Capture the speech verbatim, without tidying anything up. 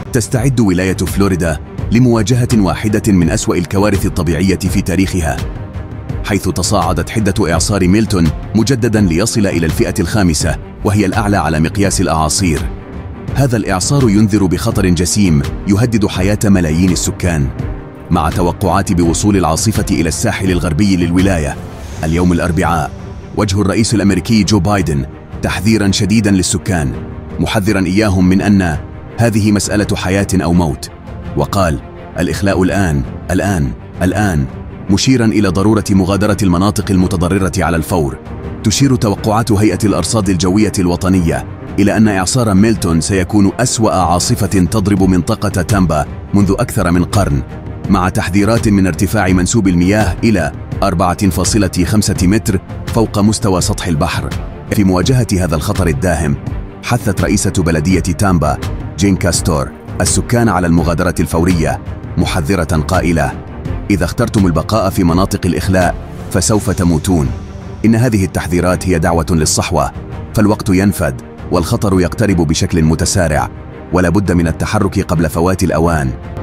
تستعد ولاية فلوريدا لمواجهة واحدة من أسوأ الكوارث الطبيعية في تاريخها، حيث تصاعدت حدة إعصار ميلتون مجدداً ليصل إلى الفئة الخامسة، وهي الأعلى على مقياس الأعاصير. هذا الإعصار ينذر بخطر جسيم يهدد حياة ملايين السكان، مع توقعات بوصول العاصفة إلى الساحل الغربي للولاية اليوم الأربعاء. وجه الرئيس الأمريكي جو بايدن تحذيراً شديداً للسكان، محذراً إياهم من أن هذه مسألة حياة أو موت، وقال: الإخلاء الآن الآن الآن، مشيراً إلى ضرورة مغادرة المناطق المتضررة على الفور. تشير توقعات هيئة الأرصاد الجوية الوطنية إلى أن إعصار ميلتون سيكون أسوأ عاصفة تضرب منطقة تامبا منذ أكثر من قرن، مع تحذيرات من ارتفاع منسوب المياه إلى أربعة فاصلة خمسة متر فوق مستوى سطح البحر. في مواجهة هذا الخطر الداهم، حثت رئيسة بلدية تامبا جين كاستور السكان على المغادرة الفورية، محذرة قائلة: إذا اخترتم البقاء في مناطق الإخلاء فسوف تموتون. إن هذه التحذيرات هي دعوة للصحوة، فالوقت ينفد والخطر يقترب بشكل متسارع، ولا بد من التحرك قبل فوات الأوان.